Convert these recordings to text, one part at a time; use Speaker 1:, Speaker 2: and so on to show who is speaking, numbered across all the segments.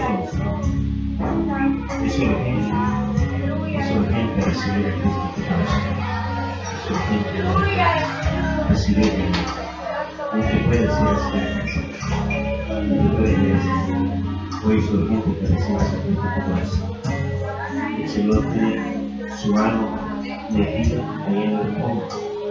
Speaker 1: Es urgente recibir a Cristo en tu corazón. Es urgente recibirlo. Aunque puede ser así, hoy es urgente que recibas a Cristo en tu corazón. El Señor tiene su mano metida ahí en el fondo.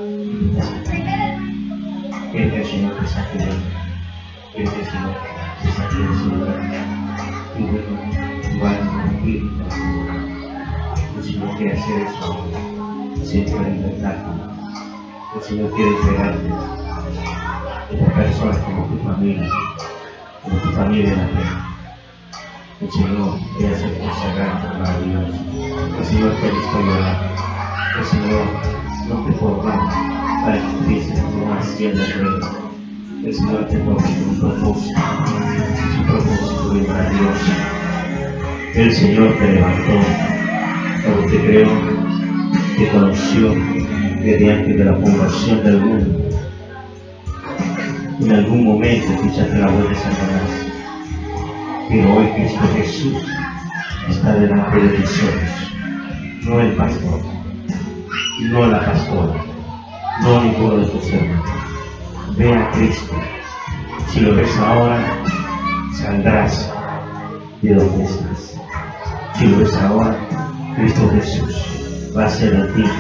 Speaker 1: Quiere que el Señor te saque de él. Quiere que el Señor te saque de su lugar. Y bueno, va a cumplir. El Señor quiere hacer eso ahora. Siempre libertarte. El Señor quiere entregarte a estas personas como tu familia en la fe. El Señor quiere hacer cosas grandes, maravillosas. El Señor te ha visto llorar. El Señor no te formó para que estuvieses como haciendo el reino. El Señor te promete un propósito, su propósito es maravilloso. El Señor te levantó, porque te creó, te conoció desde antes de la fundación del mundo. En algún momento escuchaste la voz de Satanás, pero hoy Cristo Jesús está delante de tus ojos, no el pastor, no la pastora, no ninguno de tus hermanos. Ve a Cristo. Si lo ves ahora, saldrás de donde estás. Si lo ves ahora, Cristo Jesús va a hacer a ti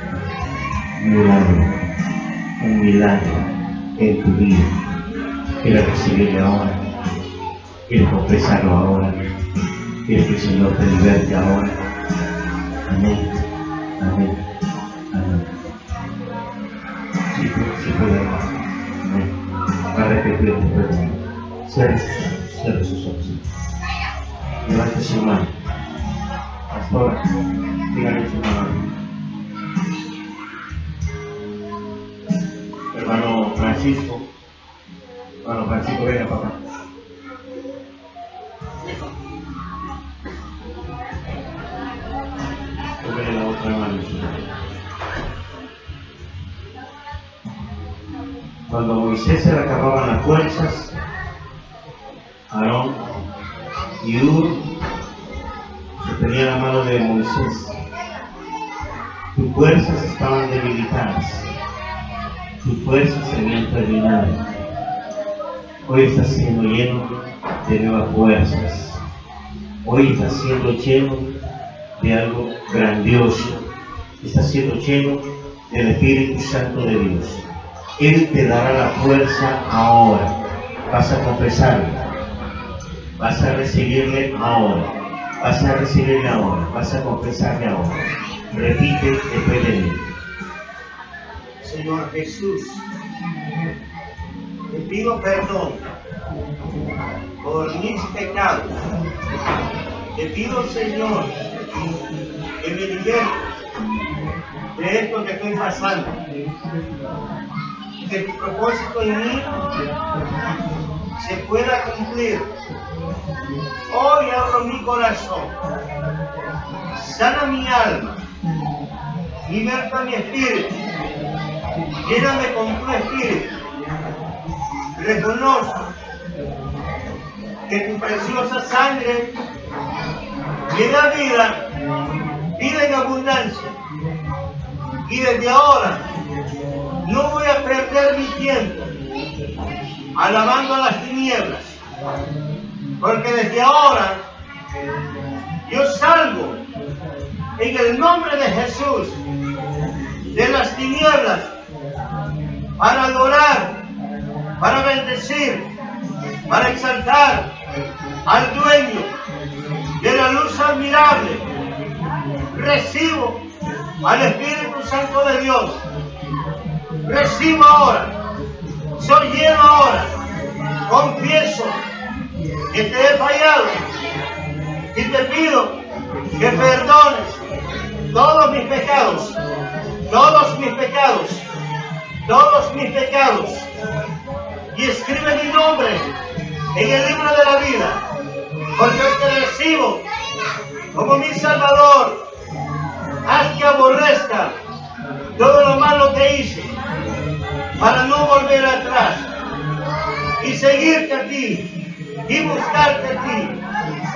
Speaker 1: un milagro en tu vida. Quieres recibirle ahora, quieres confesarlo ahora, quieres que el Señor te liberte ahora. Amén, amén, amén. Sí puede, amén. Va a repetir después de mí. Cierre sus ojos. Levante su mano. Pastora, dígale su mano. Hermano Francisco, venga papá. Tómele la otra mano. Cuando a Moisés se le acababan las fuerzas, Aarón y Hur sostenían la mano de Moisés. Tus fuerzas estaban debilitadas. Tus fuerzas se habían terminado. Hoy estás siendo lleno de nuevas fuerzas. Hoy estás siendo lleno de algo grandioso. Estás siendo lleno del Espíritu Santo de Dios. Él te dará la fuerza ahora. Vas a confesarle. Vas a recibirle ahora. Vas a recibirle ahora. Vas a confesarle ahora. Repite después de mí.
Speaker 2: Señor Jesús, te pido perdón por mis pecados. Te pido, Señor, que me libertes de esto que estoy pasando. Que tu propósito en mí se pueda cumplir. Hoy abro mi corazón. Sana mi alma. Liberta mi espíritu. Lléname con tu espíritu. Reconozco que tu preciosa sangre me da vida en abundancia. Y desde ahora no voy a perder mi tiempo alabando a las tinieblas, porque desde ahora yo salgo en el nombre de Jesús de las tinieblas para adorar, para bendecir, para exaltar al dueño de la luz admirable. Recibo al Espíritu Santo de Dios. Recibo ahora. Soy lleno ahora. Confieso que te he fallado y te pido que perdones todos mis pecados, todos mis pecados, todos mis pecados, y escribe mi nombre en el libro de la vida, porque hoy te recibo como mi Salvador. Haz que aborrezca todo lo malo que hice, para no volver atrás y seguirte a ti y buscarte a ti.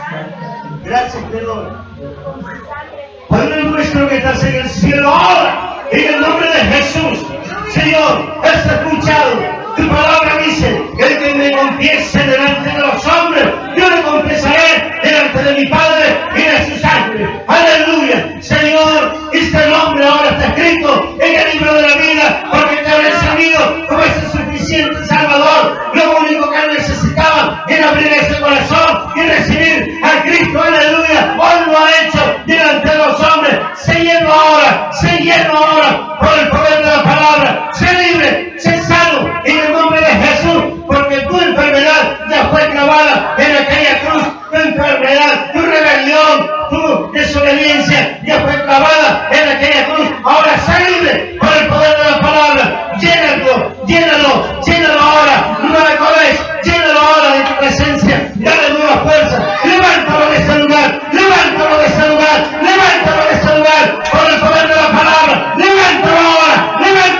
Speaker 2: Gracias te doy. Padre nuestro que estás en el cielo, ahora, en el nombre de Jesús, Señor, has escuchado. Tu palabra dice que el que me confiese delante de los hombres, yo le confesaré delante de mi Padre y de sus ángeles. Aleluya. Señor, este nombre ahora está escrito en el libro de la vida, porque te ha recibido como ese suficiente Salvador. Lo único que él necesitaba era abrir ese corazón y recibir a Cristo. Aleluya. Hoy lo ha hecho delante de los hombres. Sé lleno ahora por el poder de la palabra. Sé libre, sé sano en el nombre de Jesús, porque tu enfermedad ya fue clavada en aquella cruz. Tu enfermedad, tu rebelión, tu desobediencia ya fue clavada en aquella cruz. Ahora sé libre por el poder de la palabra. Llénalo ahora. No me corres, llénalo ahora de tu presencia. Dale nueva fuerza. Levántalo de ese lugar. Levántalo de ese lugar. Por el poder de la palabra. Levántalo ahora.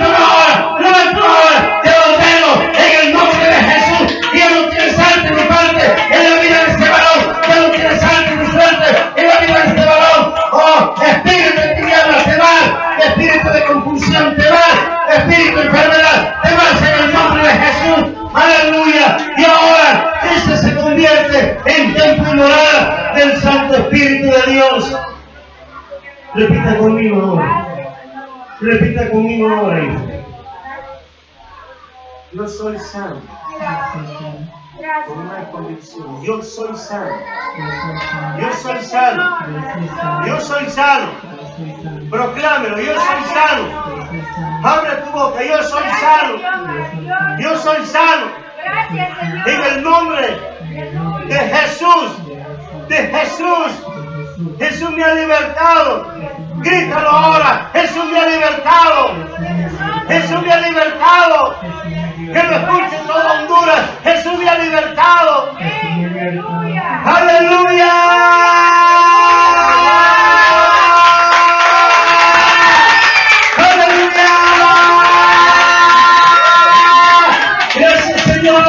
Speaker 2: Te ordeno en el nombre de Jesús. Y ya no tienes arte ni parte en la vida de este varón. Ya no tienes arte ni suerte en la vida de este varón. Oh, espíritu de tinieblas te vas. Espíritu de confusión te vas. Espíritu de enfermedad te vas en el nombre de Jesús. Aleluya. Y ahora este se convierte en templo y morada del Santo Espíritu de Dios. Repita conmigo ahora, hijo. Yo soy sano. Con una convicción. Yo soy sano. Proclámelo. Yo soy sano. Abre tu boca. Yo soy sano. En el nombre de Jesús. Jesús me ha libertado. Grítalo ahora. Jesús me ha libertado. Que lo escuche todo Honduras. Jesús me ha libertado. Aleluya. Gracias, Señor.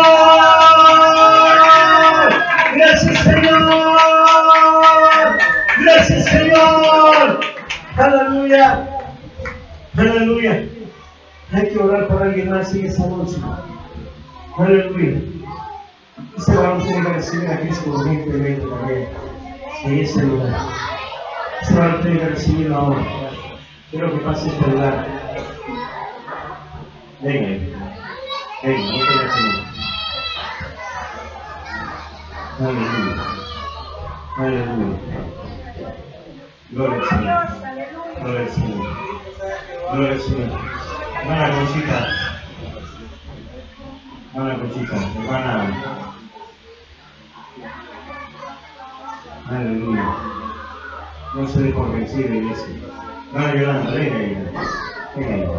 Speaker 2: Aleluya. Hay que orar por alguien más en esa noche. Aleluya. Ese varón tiene que recibir a Cristo urgentemente también en ese lugar. Ese varón tiene que recibirlo ahora. Quiero que pase este lugar. Venga, no tengas miedo. Aleluya. Gloria al Señor. Hermana Conchita, hermana. Aleluya. No se dé por vencido, iglesia. Hermana Yolanda, venga.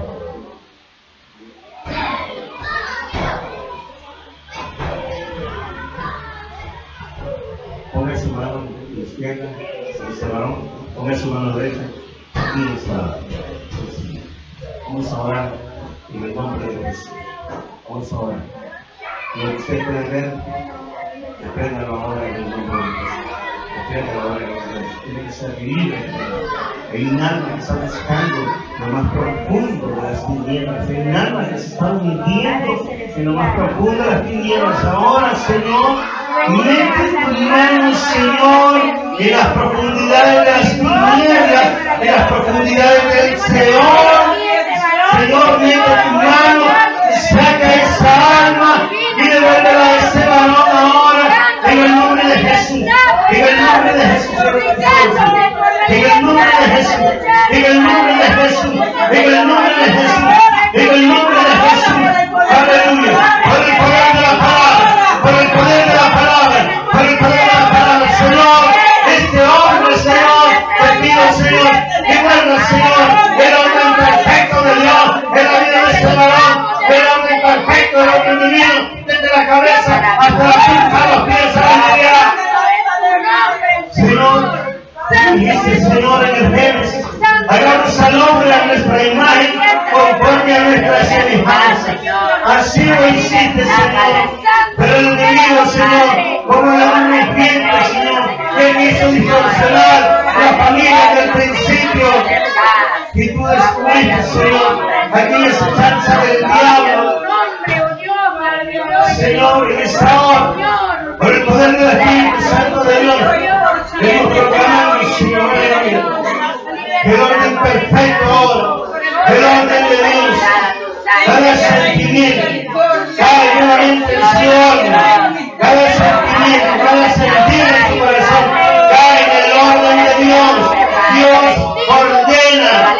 Speaker 2: Ponga su mano izquierda, ese varón, ponga su mano derecha y está. Vamos a orar en el nombre de Jesús. Vamos a orar. Lo que usted puede ver, repréndalo ahora en el nombre de Jesús. Tiene que ser libre. Hay un alma que está buscando lo más profundo de las tinieblas. Hay un alma que se está hundiendo en lo más profundo de las tinieblas. Ahora, Señor, mete tu mano, Señor, en las profundidades de las tinieblas, en las profundidades del Señor. Señor, mete tu mano, saca esa alma y devuélvela a ese varón ahora, en el nombre de Jesús. En el nombre de Jesús. En el nombre de Jesús. En el nombre de Jesús. En el nombre de Jesús. En el nombre de Jesús. Aleluya. Por el poder de la palabra. Por el poder de la palabra. Por el poder de la palabra. Señor, este hombre, Señor, te pido, Señor, que guarda, Señor, el orden perfecto de Dios en la vida de este varón. El orden perfecto, el orden divino, desde la cabeza hasta la punta de los pies. Aleluya. Señor, dice Señor en el Génesis, Hagamos al hombre a nuestra imagen, conforme a nuestra semejanza. Así lo hiciste, Señor. Pero el enemigo, Señor, como la serpiente, Señor, que hizo distorsionar la familia del principio. Y tú descubriste, Señor, aquella chanza del diablo. Señor, en esta hora, por el poder del Espíritu Santo de Dios, hemos proclamado, Señor, el orden perfecto ahora, el orden de Dios, cada sentimiento, cada nuevamente en su orden, cada sentimiento, cada sentir en tu corazón, cae en el orden de Dios. Dios ordena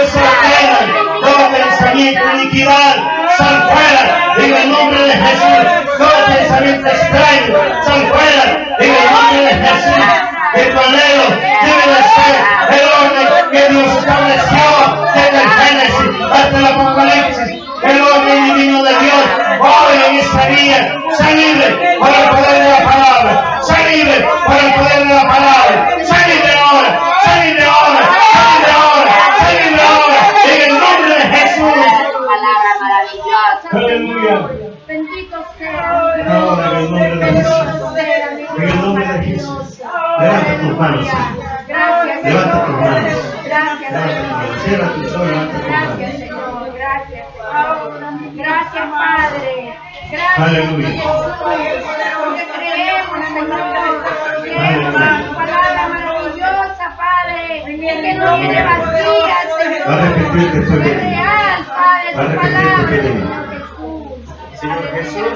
Speaker 2: todo pensamiento de iniquidad, sal fuera en el nombre de Jesús. Todo pensamiento extraño, sal fuera en el nombre de Jesús. El panelo debe de ser el orden que Dios estableció desde el Génesis hasta el Apocalipsis. El orden divino de Dios, hoy en esta día, sé libre por el poder de la palabra, sé libre por el poder de la palabra, sé libre ahora, sé libre ahora, sé libre ahora, sé libre ahora, en el nombre de Jesús.
Speaker 3: Palabra maravillosa.
Speaker 2: Aleluya.
Speaker 3: Bendito sea.
Speaker 2: Ahora en el nombre de Jesús. En el nombre de Jesús. Levanta tus manos.
Speaker 3: Gracias,
Speaker 2: Levanta tus manos.
Speaker 3: Gracias,
Speaker 2: Cierra tus ojos, levanta tus manos.
Speaker 3: Gracias, Señor. Gracias, Señor. Gracias, Padre. Gracias,
Speaker 2: Aleluya.
Speaker 3: Jesús. Porque creemos, Señor. Creemos en tu palabra maravillosa, Padre. Que no viene vacía, Señor.
Speaker 2: Va a repetir que estoy
Speaker 3: Es
Speaker 2: bien.
Speaker 3: real, Padre,
Speaker 2: Va a
Speaker 3: tu
Speaker 2: repetir
Speaker 3: palabra,
Speaker 2: que estoy
Speaker 3: Señor
Speaker 2: bien.
Speaker 3: Jesús.
Speaker 2: Señor Jesús,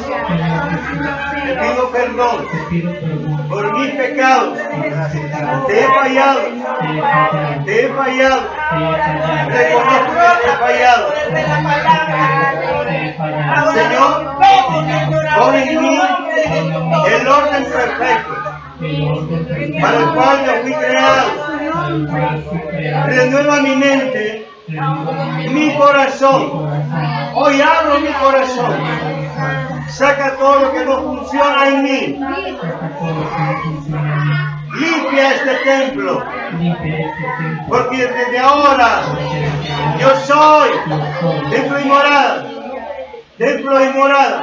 Speaker 2: te
Speaker 3: Aleluya.
Speaker 2: pido perdón por mis pecados. Te he fallado. Te he fallado. Reconozco que te he fallado. Señor, pon en mí el orden perfecto para el cual yo fui creado. Renueva mi mente, mi corazón. Hoy abro mi corazón. Saca todo lo que no funciona en mí. Limpia este templo. Porque desde ahora yo soy templo y morada. Templo y morada.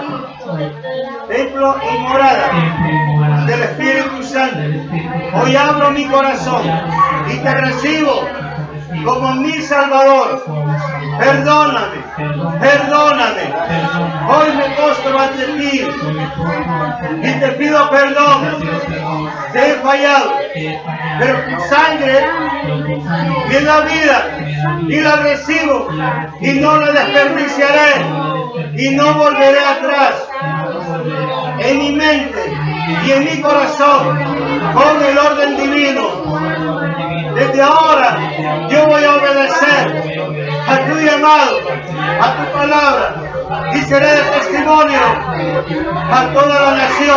Speaker 2: Templo y morada del Espíritu Santo. Hoy abro mi corazón y te recibo como mi Salvador. Perdóname, perdóname. Hoy me postro ante ti y te pido perdón. Te he fallado, pero tu sangre me da vida y la recibo y no la desperdiciaré y no volveré atrás. En mi mente y en mi corazón, con el orden divino. Desde ahora yo voy a obedecer a tu llamado, a tu palabra, y seré de testimonio a toda la nación.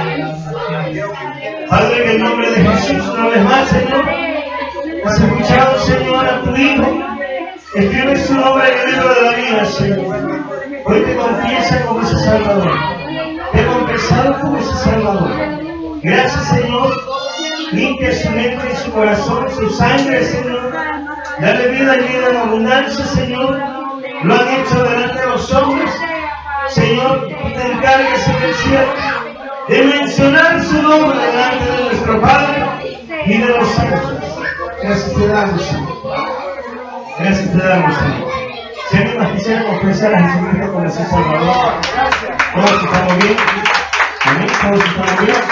Speaker 2: Padre, en el nombre de Jesús, una vez más, Señor, has escuchado, Señor, a tu Hijo. Escribe su nombre en el libro de la vida, Señor. Hoy te confiesa como ese Salvador. Te he confesado como ese Salvador. Gracias, Señor. Limpia su mente y su corazón, su sangre, Señor. Dale vida y vida en abundancia, Señor. Lo han hecho delante de los hombres. Señor, tú te encargues en el cielo de mencionar su nombre delante de nuestro Padre y de los ángeles. Gracias te damos, Señor. Gracias te damos, Señor. Si alguien más quisiera confesar a Jesucristo como su Salvador, todos estamos bien. Amén, todos estamos bien.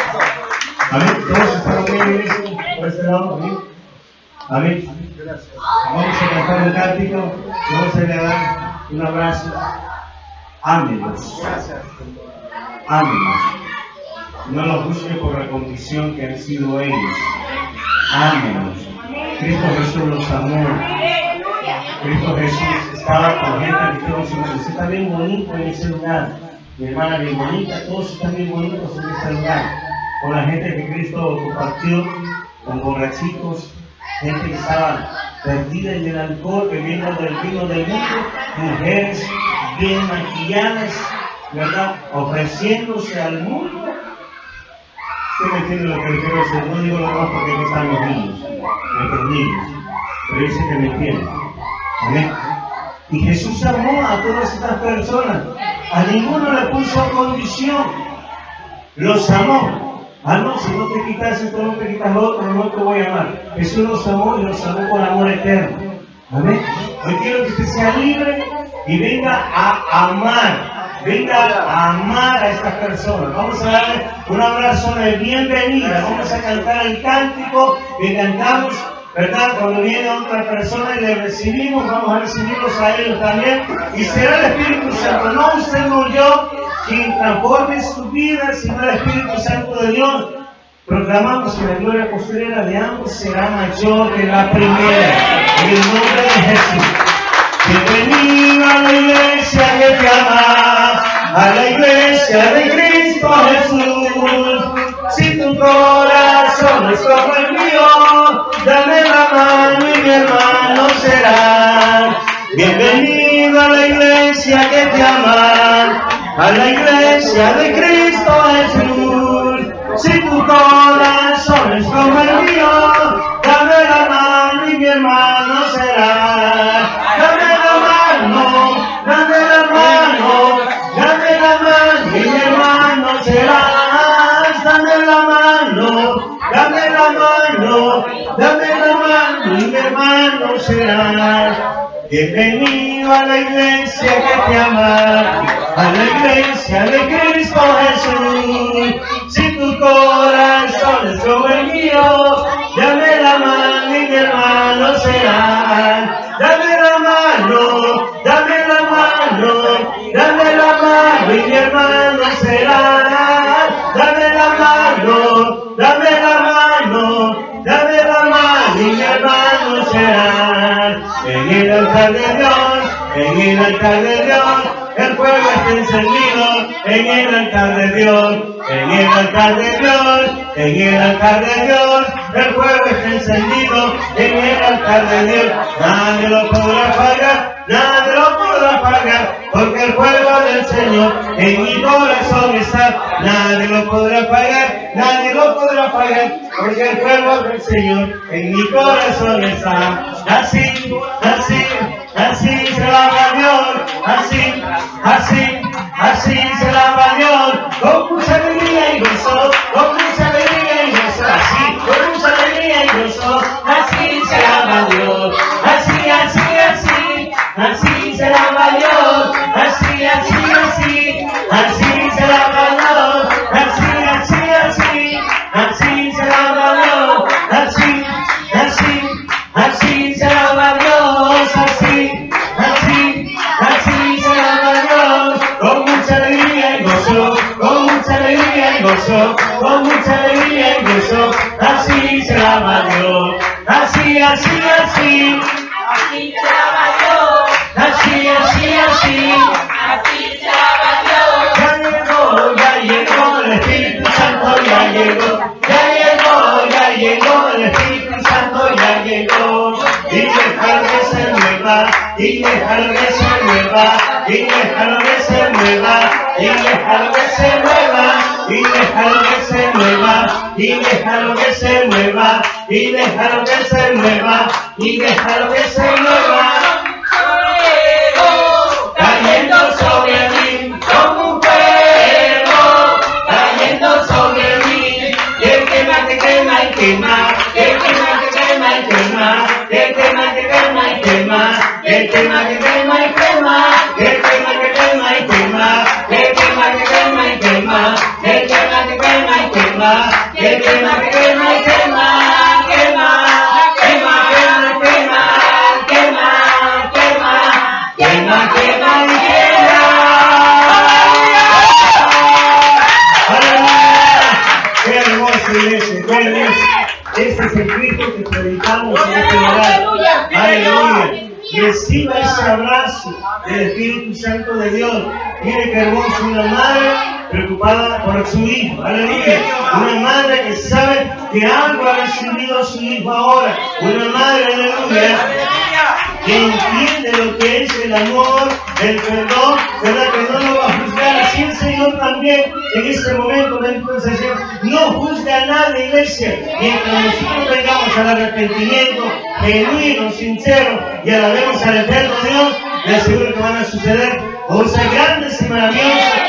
Speaker 2: Amén, todos estamos bien. Por este lado, amén. Amén. Vamos a cantar un cántico. Vamos a dar un abrazo. Ámenos. Ámenos. No los busque por la condición que han sido ellos. Ámenos. Cristo Jesús los amó. Cristo Jesús estaba con gente que todos se está bien bonito en ese lugar. Mi hermana bien bonita, todos están bien bonitos en este lugar. Con la gente que Cristo compartió, con borrachitos, gente que estaba perdida en el alcohol, bebiendo del vino del mundo, mujeres bien maquilladas, ¿verdad? Ofreciéndose al mundo. ¿Usted me entiende lo que le quiero decir? No digo lo más porque aquí están los niños, nuestros niños. pero yo sé que me entiende. Amén. Y Jesús amó a todas estas personas. A ninguno le puso condición. Los amó. Ah, no, si no te quitas esto, no te quitas lo otro, no te voy a amar. Jesús los amó y los amó con amor eterno. Amén. Hoy quiero que usted sea libre y venga a amar. Venga a amar a estas personas. Vamos a darle un abrazo de bienvenida. Vamos a cantar el cántico que cantamos, ¿verdad? Cuando viene otra persona y le recibimos, vamos a recibirlos a ellos también. Y será el Espíritu Santo, no usted, no yo, quien transforme su vida, sino el Espíritu Santo de Dios. Proclamamos que la gloria postrera de ambos será mayor que la primera. En el nombre de Jesús. Bienvenido a la iglesia que te ama, a la iglesia de Cristo Jesús. Si tu corazón es como el mío, dame la mano y mi hermano será. Bienvenido a la iglesia que te ama, a la iglesia de Cristo Jesús. Si tu corazón es como el mío, dame la mano y mi hermano será. Dame la mano, dame la mano, dame la mano y mi hermano serás. Dame la mano, dame la mano, dame la mano y mi hermano serás. Bienvenido a la iglesia que te ama, a la iglesia de Cristo Jesús. Si tu corazón es como el mío, dame la mano y mi hermano será. Dame la mano, dame la mano, dame la mano y mi hermano será. Dame la mano, dame la mano, dame la mano y mi hermano será. En el altar de Dios, en el altar de Dios, el fuego está encendido. En el altar de Dios, en el altar de Dios, en el altar de Dios, el fuego está encendido. En el altar de Dios, nadie lo podrá apagar, nadie lo podrá apagar, porque el fuego del Señor en mi corazón está. Nadie lo podrá apagar, nadie lo podrá apagar, porque el fuego del Señor en mi corazón está. Así, así, así se lava Dios, así, así, así se lava Dios, con mucha alegría y gozo, con mucha alegría y gozo, así, con mucha alegría y gozo, así se lava Dios, así, así, así, así se lava Dios, así, así, así, así se lava Dios, así, así, así, así se lava Dios, así, así, así se lava Dios, así, así, así se lava Dios, con mucha alegría y gozo, con mucha alegría y gozo, con mucha alegría y gozo, así se lava Dios, así, así, así, así se lava Dios, así, así, así, así se lava Dios. Ya llegó el Espíritu Santo, ya llegó, ya llegó el Espíritu Santo, ya llegó. Y dejar que se mueva, y dejar que se mueva, y dejar que se mueva, y dejar que se mueva, y dejar que se mueva, y dejar que se mueva, y dejar que se mueva, y dejar que se mueva. Cayendo sobre mí como un fuego, cayendo sobre mí, que quema, que quema y quema, que quema, que quema y quema, que quema, que quema y quema, que quema, que quema y quema, que quema, que quema y quema, que quema, que quema y quema, que quema, que quema y quema, que quema, que quema y quema, quema, quema, quema, quema, quema, quema, quema, quema y quema. ¡Qué hermoso iglesia! ¡Qué hermoso! Este es el Cristo que predicamos en este lugar. ¡Aleluya! Reciba ese abrazo del Espíritu Santo de Dios. Mire qué hermoso, una madre preocupada por su hijo. ¡Aleluya! Una madre que sabe que algo ha recibido su hijo ahora. Una madre, aleluya, que entiende lo que es el amor, el perdón, ¿verdad? Que no lo va a juzgar Así el Señor también en este momento, bendito sea el Señor, no juzga a nadie, iglesia. Mientras nosotros vengamos al arrepentimiento genuino, sincero y alabemos al eterno Dios, le aseguro que van a suceder cosas grandes y maravillosas